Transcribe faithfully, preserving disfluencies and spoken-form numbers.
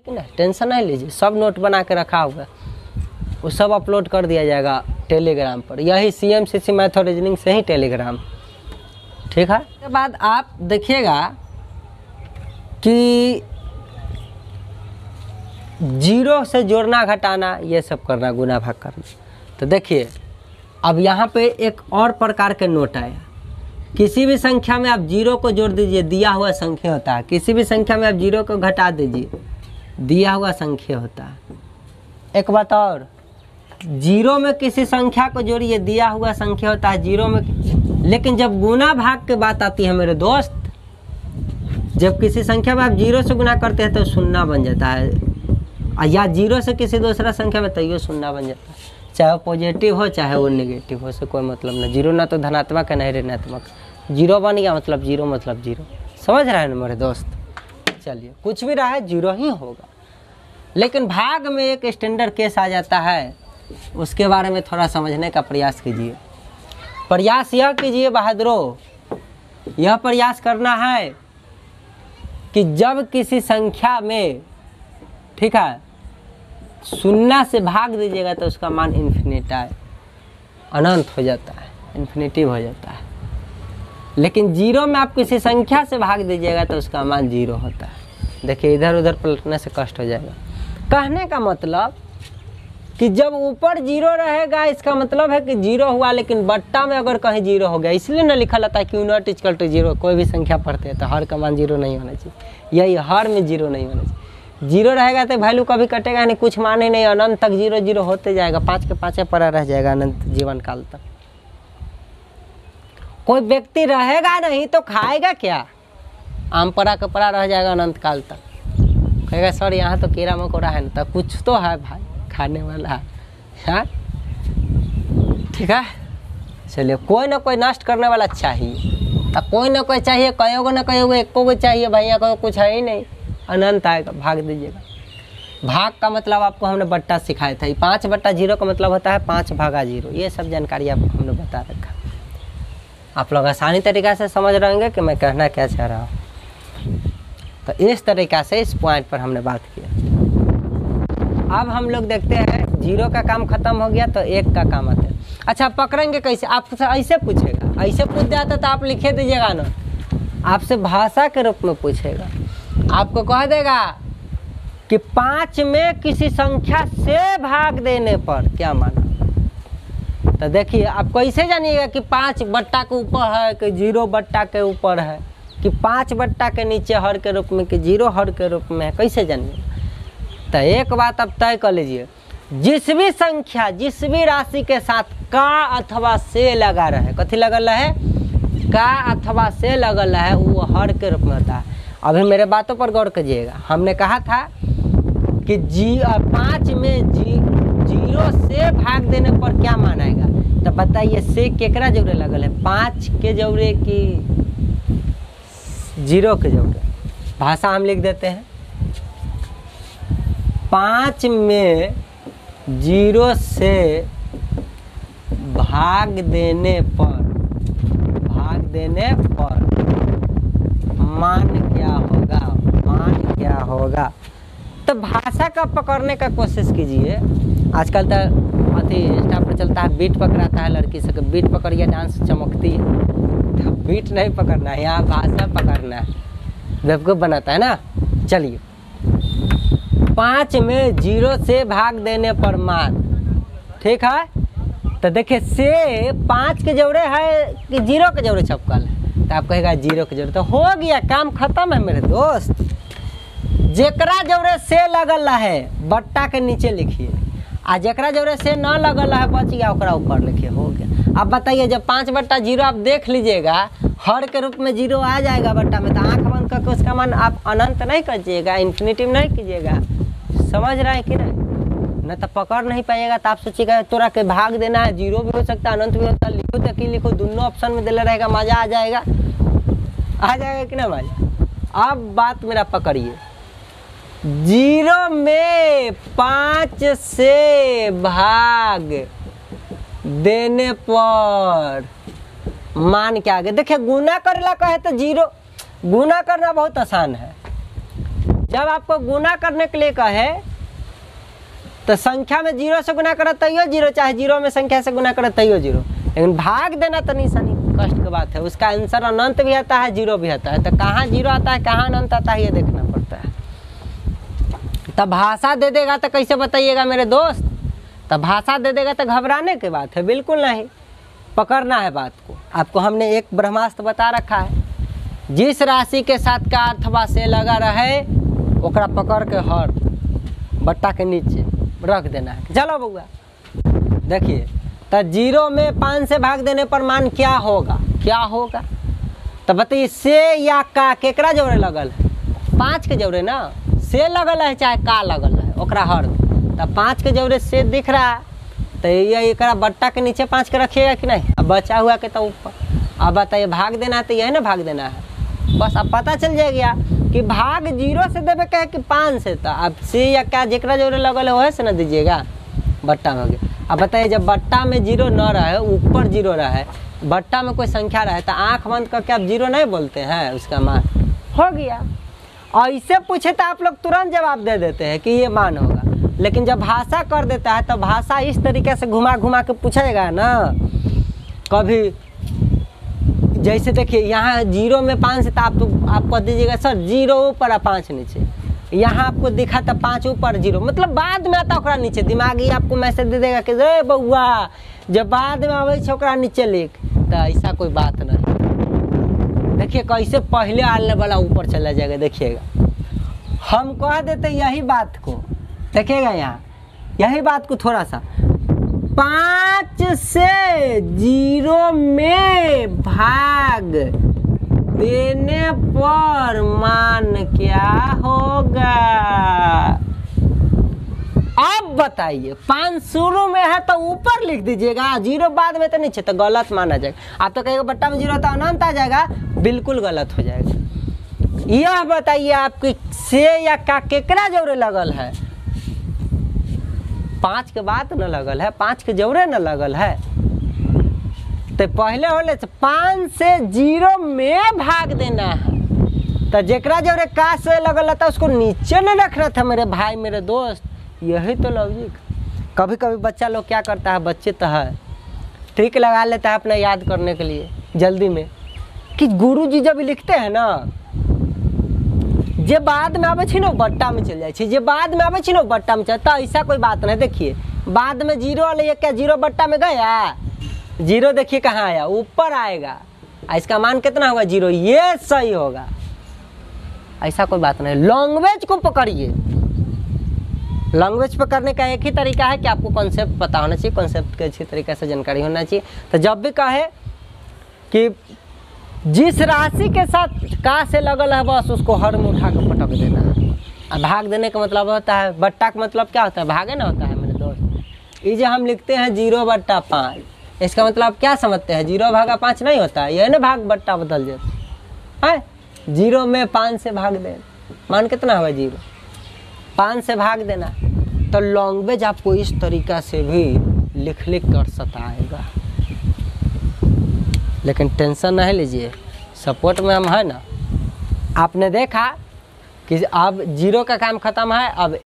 कि नहीं, टेंशन नहीं लीजिए, सब नोट बना के रखा हुआ है, वो सब अपलोड कर दिया जाएगा टेलीग्राम पर, यही C M C C math और रीजनिंग से ही टेलीग्राम, ठीक है। उसके बाद आप देखिएगा कि जीरो से जोड़ना घटाना ये सब करना, गुना भाग करना। तो देखिए अब यहाँ पे एक और प्रकार के नोट आया, किसी भी संख्या में आप जीरो को जोड़ दीजिए, दिया हुआ संख्या होता है, किसी भी संख्या में आप जीरो को घटा दीजिए, दिया हुआ संख्या होता है। एक बात और, जीरो में किसी संख्या को जोड़िए, दिया हुआ संख्या होता है जीरो में, लेकिन जब गुना भाग की बात आती है मेरे दोस्त, जब किसी संख्या में आप जीरो से गुना करते हैं तो शून्य बन जाता है, या जीरो से किसी दूसरा संख्या में तो ये शून्य बन जाता है, चाहे वो पॉजिटिव हो चाहे वो नेगेटिव हो, से कोई मतलब नहीं। जीरो ना तो धनात्मक है ना ऋणात्मक, जीरो बन गया मतलब जीरो मतलब जीरो, समझ रहे हैं ना मेरे दोस्त। चलिए कुछ भी रहा है जीरो ही होगा, लेकिन भाग में एक स्टैंडर्ड केस आ जाता है, उसके बारे में थोड़ा समझने का प्रयास कीजिए। प्रयास यह कीजिए बहादुरों, यह प्रयास करना है कि जब किसी संख्या में, ठीक है, शून्य से भाग दीजिएगा तो उसका मान इन्फिनिट है, अनंत हो जाता है, इन्फिनिटिव हो जाता है। लेकिन जीरो में आप किसी संख्या से भाग दीजिएगा तो उसका मान जीरो होता है। देखिए इधर उधर पलटने से कष्ट हो जाएगा। कहने का मतलब कि जब ऊपर जीरो रहेगा इसका मतलब है कि जीरो हुआ, लेकिन बट्टा में अगर कहीं जीरो हो गया, इसलिए ना लिखा रहता है Q not equal to zero. कोई भी संख्या पढ़ते हैं तो हर का मान जीरो नहीं होना चाहिए, यही हर में जीरो नहीं होना चाहिए। जीरो रहेगा तो वैल्यू कभी कटेगा नहीं, कुछ मान ही नहीं, अनंत तक जीरो जीरो होते जाएगा, पाँच के पाँचे पड़ा रह जाएगा अनंत जीवन काल तक। कोई व्यक्ति रहेगा नहीं तो खाएगा क्या, आम पड़ा के पड़ा रह जाएगा अनंत काल तक, कहेगा सर यहाँ तो कीड़ा मकोड़ा है ना, तो कुछ तो है भाई खाने वाला है, हाँ ठीक है। चलिए कोई ना कोई नष्ट करने वाला चाहिए, तो कोई ना कोई चाहिए, कहोगे ना कहोगे एक को चाहिए, भैया को कुछ है ही नहीं, अनंत आएगा, भाग दीजिएगा। भाग का मतलब आपको हमने बट्टा सिखाया था, पाँच बट्टा जीरो का मतलब होता है पाँच भागा जीरो, ये सब जानकारी आपको हमने बता रखा। आप लोग आसानी तरीक़ा से समझ रहे होंगे कि मैं कहना क्या चाह रहा हूँ। तो इस तरीक़ा से इस पॉइंट पर हमने बात किया। अब हम लोग देखते हैं जीरो का काम खत्म हो गया तो एक का काम आता है। अच्छा पकड़ेंगे कैसे, आपसे ऐसे पूछेगा, ऐसे पूछ जाता तो आप लिखे दीजिएगा ना, आपसे भाषा के रूप में पूछेगा, आपको कह देगा कि पाँच में किसी संख्या से भाग देने पर क्या माना। तो देखिए आप कैसे जानिएगा कि पाँच बट्टा के ऊपर है कि जीरो बट्टा के ऊपर है, कि पाँच बट्टा के नीचे हर के रूप में कि जीरो हर के रूप में है, कैसे जानिएगा। तो एक बात आप तय कर लीजिए, जिस भी संख्या जिस भी राशि के साथ का अथवा से लगा रहे, कथी लगल है, का अथवा से लगल है, वो हर के रूप में होता है। अभी मेरे बातों पर गौर कीजिएगा, हमने कहा था कि जी पाँच में जी जीरो से भाग देने पर क्या मानाएगा। तो बताइए से केकरा जोड़े लगल है, पाँच के जोड़े कि जीरो के जोड़े। भाषा हम लिख देते हैं, पाँच में जीरो से भाग देने पर भाग देने पर मान क्या होगा, मान क्या होगा। तो भाषा का पकड़ने का कोशिश कीजिए। आजकल तो अति इंस्टा पर चलता है, बीट पकड़ाता है लड़की से, बीट पकड़िए डांस चमकती है, तो बीट नहीं पकड़ना है, यहाँ भाषा पकड़ना है, बेवकूफ़ बनाता है ना। चलिए पाँच में जीरो से भाग देने पर मान, ठीक है। तो देखिए से पाँच के जोड़े है कि जीरो के जोड़े छपकल है, तो आप कहेगा जीरो के जोड़े, तो हो गया काम खत्म है मेरे दोस्त। जेकरा जोड़े से लगल है बट्टा के नीचे लिखिए, आ जेकरा जोड़े से न लगल है बच गया ओकरा ऊपर लिखिए, हो गया। अब बताइए जब पाँच बट्टा जीरो आप देख लीजिएगा, हर के रूप में जीरो आ जाएगा बट्टा में, तो आंख बंद करके उसका मान आप अनंत नहीं कीजिएगा, इन्फिनिटिव नहीं कीजिएगा, समझ रहे हैं कि नहीं। न तो पकड़ नहीं पाइएगा, तो आप सोचिएगा तोरा के भाग देना है, जीरो भी हो सकता है अनंत भी होता है, लिखो तो कि लिखो, दोनों ऑप्शन में दिला रहेगा, मजा आ जाएगा, आ जाएगा कि ना मजा। अब बात मेरा पकड़िए, जीरो में पाँच से भाग देने पर मान क्या आ गया। देखिए गुना करेला कहे तो जीरो, गुना करना बहुत आसान है, जब आपको गुना करने के लिए कहे तो संख्या में जीरो से गुना करो तैयो जीरो, चाहे जीरो में संख्या से गुना करो तैयो जीरो, लेकिन भाग देना तो निशानी कष्ट की बात है। उसका आंसर अनंत भी आता है, जीरो भी आता है, तो कहाँ जीरो आता है कहाँ अनंत आता है ये देखना पड़ता है। तब भाषा दे देगा तो कैसे बताइएगा मेरे दोस्त, तब भाषा दे देगा तो घबराने की बात है, बिल्कुल नहीं, पकड़ना है बात को। आपको हमने एक ब्रह्मास्त्र बता रखा है, जिस राशि के साथ का अर्थवा से लगा रहे ओकरा पकड़ के हर बट्टा के नीचे रख देना है। चलो बउआ देखिए, तो जीरो में पाँच से भाग देने पर मान क्या होगा, क्या होगा तो बताइए, से या का केकरा जोड़े लगल है, पाँच के जोड़े ना, से लगल है चाहे का लगल है ओकरा हर, तो पाँच के जोड़े से दिख रहा है, तो ये एक बट्टा के नीचे पाँच के रखिएगा कि नहीं, अब बचा हुआ के तो ऊपर। अब बताइए भाग देना है तो यही ना भाग देना है, बस अब पता चल जाएगा कि भाग जीरो से देवे कहे कि पाँच से, तो अब से या क्या जेकरा जोड़े लगल है वही से ना दीजिएगा, बट्टा में हो गया। अब बताइए जब बट्टा में जीरो न रहे, ऊपर जीरो रहे, बट्टा में कोई संख्या रहे, तो आँख बंद करके आप जीरो नहीं बोलते हैं, उसका मान हो गया। ऐसे पूछे तो आप लोग तुरंत जवाब दे देते हैं कि ये मान होगा, लेकिन जब भाषा कर देता है तो भाषा इस तरीके से घुमा घुमा के पूछेगा ना। कभी जैसे देखिए यहाँ जीरो में पाँच से, तो आप आप कह दीजिएगा सर जीरो ऊपर और पाँच नीचे, यहाँ आपको दिखा था पाँच ऊपर जीरो, मतलब बाद में आता ओकरा नीचे, दिमाग ही आपको मैसेज दे देगा कि रे बउआ जब बाद में आवे छे ओकरा नीचे लिख, तो ऐसा कोई बात नहीं। देखिए कैसे पहले आने वाला ऊपर चला जाएगा, देखिएगा हम कह देते यही बात को, देखिएगा यहाँ यही बात को थोड़ा सा, पाँच से जीरो में भाग देने पर मान क्या होगा। अब बताइए, पाँच शुरू में है तो ऊपर लिख दीजिएगा, जीरो बाद में तो नीचे, तो गलत माना जाएगा। आप तो कहेगा बट्टा में जीरो तो अनंत आ जाएगा, बिल्कुल गलत हो जाएगा। यह बताइए आपकी से या का केकरा जोड़े लगल है, पाँच के बाद न लगल है, पाँच के जोड़े न लगल है, तो पहले होले पाँच से जीरो में भाग देना है, तो जेकरा जोड़े का से लगल था उसको नीचे न रखना था मेरे भाई मेरे दोस्त, यही तो लॉजिक। कभी कभी बच्चा लोग क्या करता है, बच्चे तो है ट्रिक लगा लेता है अपना याद करने के लिए जल्दी में, कि गुरुजी जब लिखते हैं ना, जे बाद में आवे छी ना बट्टा में चल जाए, जे बाद में आवे छी ना बट्टा में चल, तो ऐसा कोई बात नहीं। देखिए बाद में जीरो वाले क्या जीरो बट्टा में गया, जीरो देखिए कहाँ आया, ऊपर आएगा, इसका मान कितना होगा जीरो, ये सही होगा, ऐसा कोई बात नहीं। लैंग्वेज को पकड़िए, लैंग्वेज पकड़ने का एक ही तरीका है कि आपको कॉन्सेप्ट पता होना चाहिए, कॉन्सेप्ट की अच्छी तरीके से जानकारी होना चाहिए। तो जब भी कहे कि जिस राशि के साथ का से लगल है बस उसको हर में उठा के पटक देना है। अब भाग देने का मतलब होता है, बट्टा का मतलब क्या होता है, भागे ना होता है मेरे दोस्त। ये जो हम लिखते हैं जीरो बट्टा पाँच, इसका मतलब क्या समझते हैं, जीरो भागा पाँच नहीं होता है, यह ना भाग बट्टा बदल जाता है, जीरो में पाँच से भाग दे, मान कितना हुआ जीरो, पाँच से भाग देना। तो लैंग्वेज आपको इस तरीका से भी लिख लिख कर सताएगा, लेकिन टेंशन नहीं लीजिए, सपोर्ट में हम है ना। आपने देखा कि अब जीरो का काम खत्म है, अब